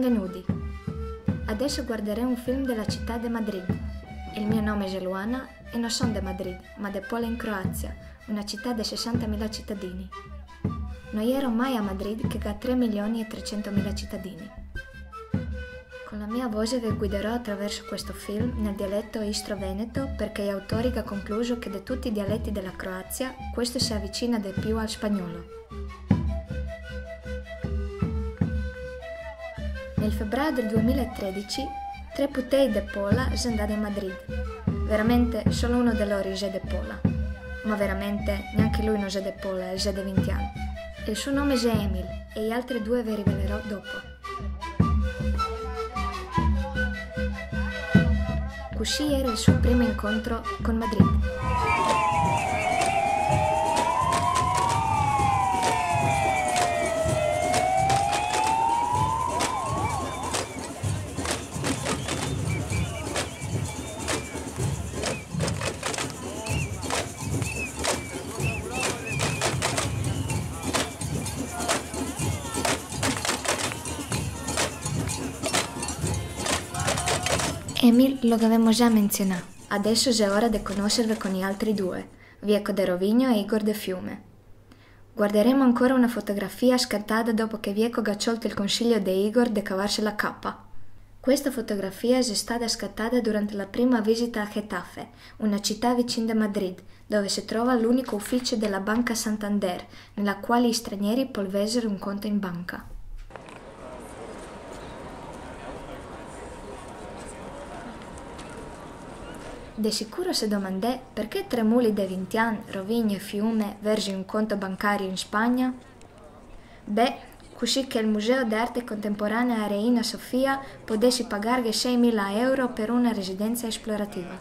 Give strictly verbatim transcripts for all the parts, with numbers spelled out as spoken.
Benvenuti! Adesso guarderemo un film della città di Madrid. Il mio nome è Luana e non sono di Madrid, ma di Pola in Croazia, una città di sessantamila cittadini. Non ero mai a Madrid che ha tre milioni e trecentomila cittadini. Con la mia voce vi guiderò attraverso questo film nel dialetto istro-veneto perché gli autori hanno concluso che di tutti i dialetti della Croazia questo si avvicina di più al spagnolo. Nel febbraio del duemilatredici, tre putei di Pola sono andati a Madrid. Veramente solo uno di loro è di Pola. Ma veramente neanche lui non è di Pola, è di venti anni. Il suo nome è Emil e gli altri due vi rivelerò dopo. Così era il suo primo incontro con Madrid. Emil lo avevamo già menzionato, adesso è ora di conoscervi con gli altri due, Vieco de Rovigno e Igor de Fiume. Guarderemo ancora una fotografia scattata dopo che Vieco ha sciolto il consiglio di Igor di cavarsi la cappa. Questa fotografia è stata scattata durante la prima visita a Getafe, una città vicina a Madrid, dove si trova l'unico ufficio della Banca Santander, nella quale gli stranieri possono un conto in banca. De sicuro si domandè perché tre muli di venti anni, Rovigno e Fiume, verso un conto bancario in Spagna? Beh, così che il Museo d'Arte Contemporanea Reina Sofia potesse pagare seimila euro per una residenza esplorativa.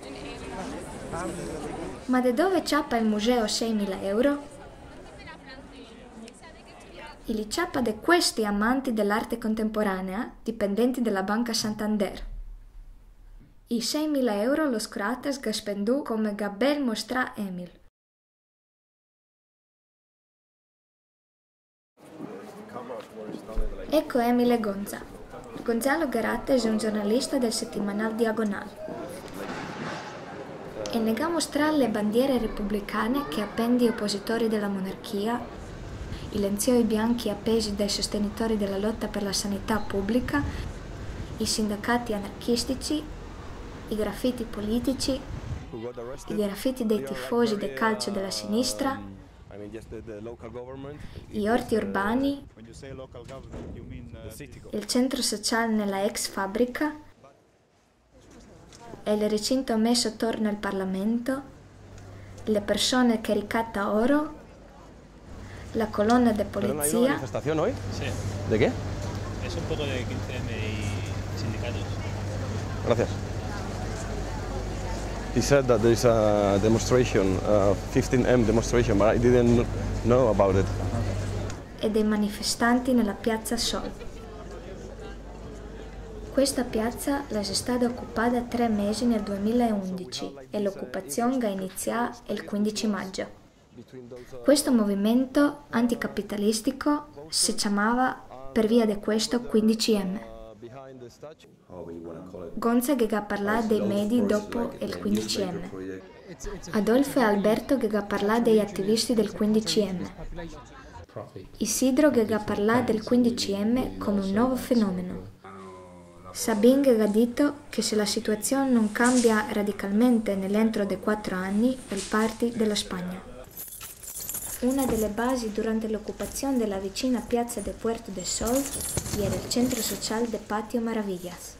Ma da dove ciappa il museo seimila euro? Il ciappa di questi amanti dell'arte contemporanea, dipendenti della Banca Santander. I seimila euro lo Croatas ga spendu come ga bel mostra Emil. Ecco Emil e Gonza. Gonzalo Garates è un giornalista del settimanale Diagonal. E ne ga mostrare le bandiere repubblicane che appendi gli oppositori della monarchia, i lenzuoli bianchi appesi dai sostenitori della lotta per la sanità pubblica, i sindacati anarchistici, i graffiti politici, i graffiti dei tifosi del calcio della sinistra, gli orti urbani, il centro sociale nella ex fabbrica e il recinto messo attorno al Parlamento, le persone che ricatta oro, la colonna di polizia. ¿Una manifestación hoy? Sí. ¿De qué? Es un poco de quince eme y sindicatos. Gracias. He said that there is a demonstration, a fifteen emme demonstration, but I didn't know about it. E dei manifestanti nella piazza Sol. Questa piazza è stata occupata tre mesi nel duemilaundici e l'occupazione ha iniziato il quindici maggio. Questo movimento anticapitalistico si chiamava per via di questo quindici emme. Gonza che ha parlato dei medi dopo il quindici emme. Adolfo e Alberto che ha parlato degli attivisti del quindici emme. Isidro che ha parlato del quindici emme come un nuovo fenomeno. Sabine che ha detto che se la situazione non cambia radicalmente nell'entro dei quattro anni, il party della Spagna. Una delle basi durante l'occupazione della vicina piazza de Puerto del Sol era il centro sociale de Patio Maravillas.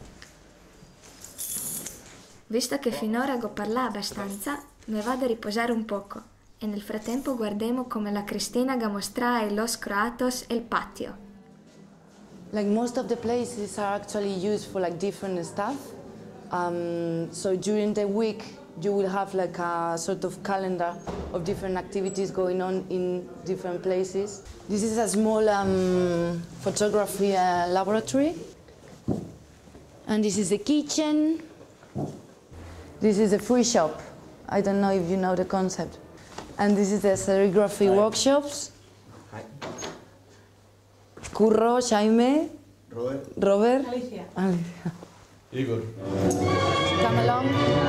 Visto che finora ho parlato abbastanza, mi vado a riposare un poco e nel frattempo guardiamo come la Cristina ga mostra ai los croatos il patio. Like most of the places are actually used for like different stuff. Um, so during the week you will have like a sort of calendar of different activities going on in different places. This is a small um, photography uh, laboratory. And this is the kitchen. This is a free shop. I don't know if you know the concept. And this is the serigraphy Hi. workshops. Hi. Curro, Jaime, Robert. Robert. Alicia. Alicia. Igor. Come along.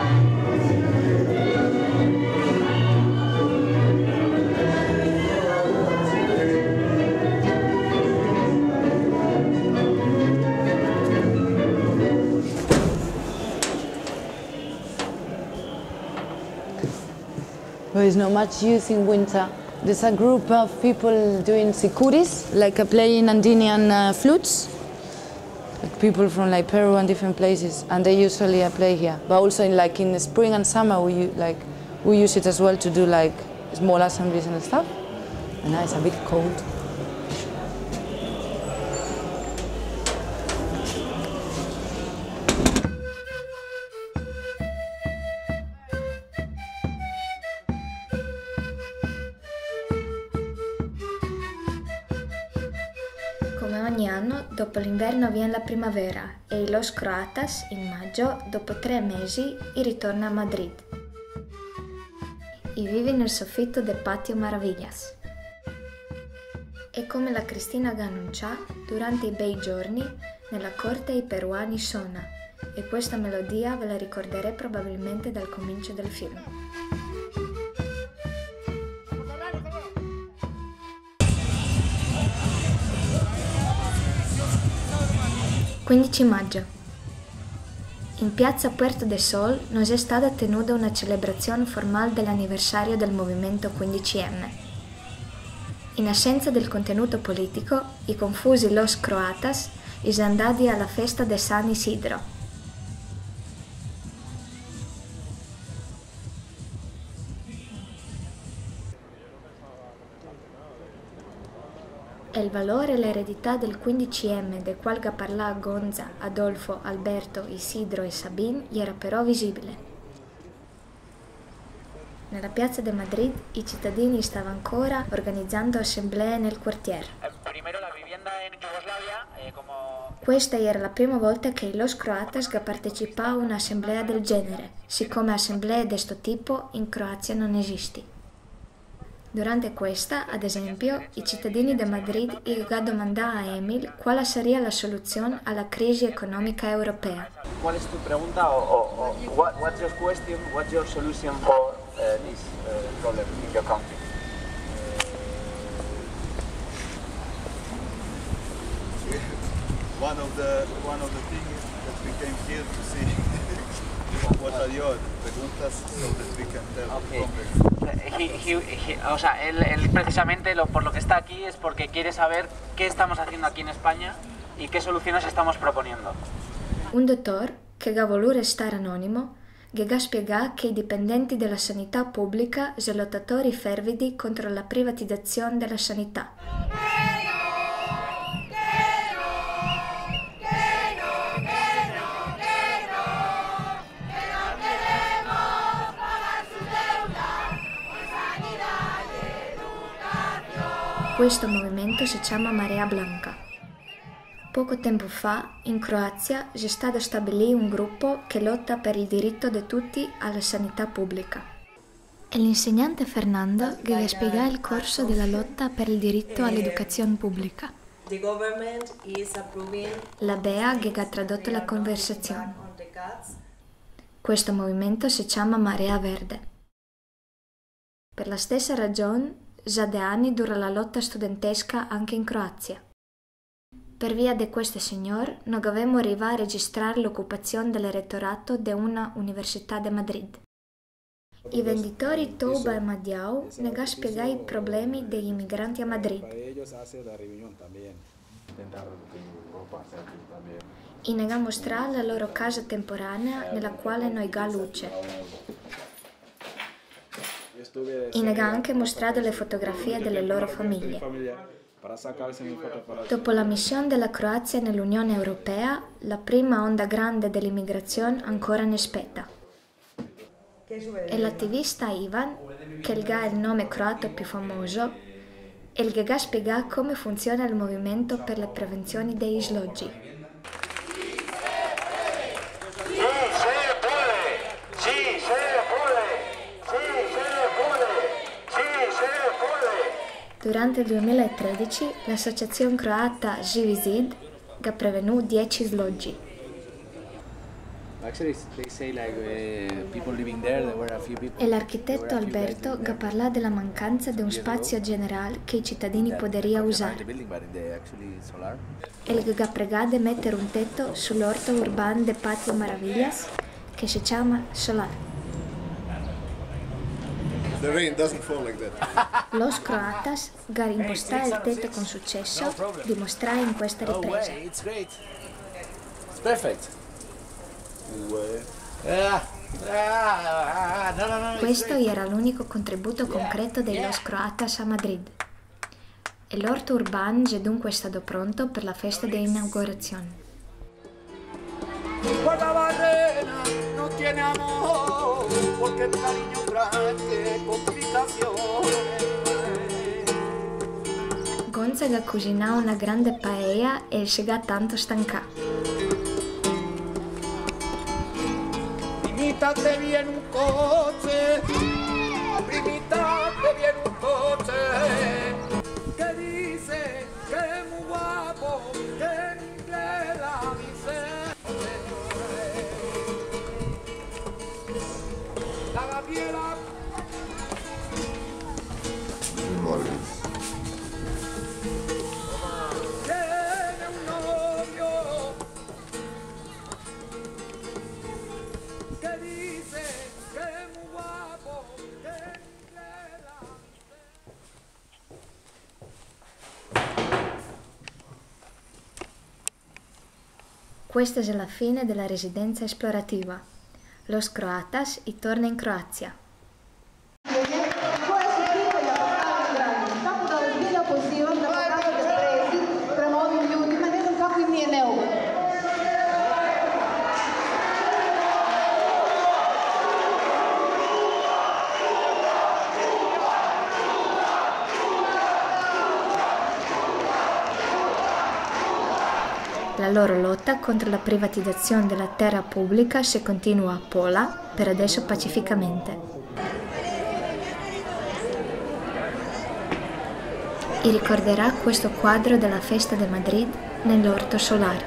There is not much use in winter. There's a group of people doing sikuris, like uh, playing Andinian uh, flutes. Like people from like Peru and different places, and they usually uh, play here. But also in like in the spring and summer, we like we use it as well to do like small assemblies and stuff. And now it's a bit cold. Come ogni anno, dopo l'inverno viene la primavera e i Los Croatas, in maggio, dopo tre mesi, ritorna a Madrid. E vive nel soffitto del Patio Maravillas. E come la Cristina Ganuncia, durante i bei giorni, nella corte i peruani suona, e questa melodia ve la ricorderete probabilmente dal comincio del film. quindici maggio. In piazza Puerto de Sol non è stata tenuta una celebrazione formale dell'anniversario del movimento quindici emme. In assenza del contenuto politico, i confusi Los Croatas sono andati alla festa de San Isidro. E il valore e l'eredità del quindici emme del quale parlava Gonza, Adolfo, Alberto, Isidro e Sabine era però visibile. Nella piazza di Madrid i cittadini stavano ancora organizzando assemblee nel quartiere. Questa era la prima volta che i Los Croatas partecipavano a un'assemblea del genere, siccome assemblee di questo tipo in Croazia non esistono. Durante questa, ad esempio, i cittadini di Madrid hanno domandato a Emil quale sarebbe la soluzione alla crisi economica europea. Qual è la tua pregunta o, o, o what, what's your question, what's your solution for uh, this uh, problem in your country? One of the one of the things that we came here to see what are your preguntas so that we can tell Okay. context. He, he, he, o sea, él, él precisamente lo, por lo que está aquí es porque quiere saber qué estamos haciendo aquí en España y qué soluciones estamos proponiendo. Un dottore, che ha voluto restare anonimo, ha spiegato che i dipendenti della sanità pubblica sono lottatori fervidi contro la privatizzazione della sanità. Questo movimento si chiama Marea Blanca. Poco tempo fa, in Croazia, è stato stabilito un gruppo che lotta per il diritto di tutti alla sanità pubblica. È l'insegnante Fernando che ha spiegato il corso della lotta per il diritto all'educazione pubblica. La Bea che ha tradotto la conversazione. Questo movimento si chiama Marea Verde. Per la stessa ragione, già da anni dura la lotta studentesca anche in Croazia. Per via di questo signor, non dovevamo arrivare a registrare l'occupazione dell'elettorato di una università di Madrid. I venditori Touba e Madiau ne ha spiegato i problemi degli immigranti a Madrid. E ne ha mostrato la loro casa temporanea nella quale non ha luce. E ne ha anche mostrato le fotografie delle loro famiglie. Dopo la missione della Croazia nell'Unione Europea, la prima onda grande dell'immigrazione ancora ne aspetta. E l'attivista Ivan, che è il nome croato più famoso, è il che ha spiegato come funziona il movimento per le prevenzioni dei sloggi. Durante il duemilatredici l'associazione croata Živi zid che ha prevenuto dieci sloggi. E l'architetto Alberto che parla della mancanza di un spazio generale che i cittadini poderiano usare. E che ha pregato di mettere un tetto sull'orto urbano de Patio Maravillas che si chiama Solar. The rain doesn't fall like that. Los croatas, che impostare il tetto con successo, dimostrare in questa ripresa. It's great. It's perfect. Questo era l'unico contributo concreto dei Los Croatas a Madrid. E l'orto urbano è dunque stato pronto per la festa di inaugurazione. Guarda Barrena, no tiene amor, porque el cariño trae complicaciones. Gonzaga cucinò una grande paella e si è tanto stancato. Primita, viene un coche, primita, viene un coche, que dice que es muy guapo, que en inglés la dice. La Gabriela. Tiene un novio que dice que es muy guapo, que en inglés la Questa è la fine della residenza esplorativa. Los Croatas y torna in Croazia. La loro lotta contro la privatizzazione della terra pubblica si continua a Pola, per adesso pacificamente. E ricorderà questo quadro della festa di Madrid nell'orto Solar.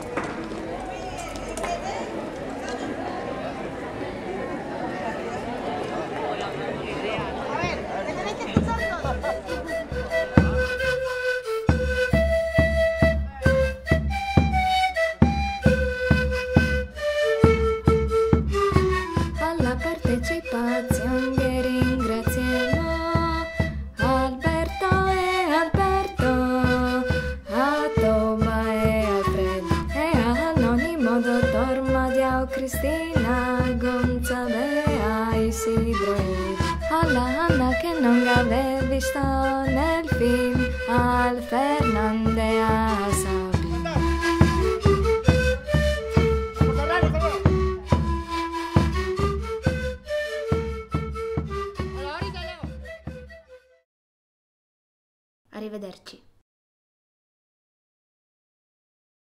Partecipazione che ringraziamo Alberto e Alberto, a Toma e Alfredo e all'anonimo dottor Madiao, Cristina, Gonzabea, Isidro e alla Anna che non avevo visto nel film, al Fernando e a Sabina. Arrivederci.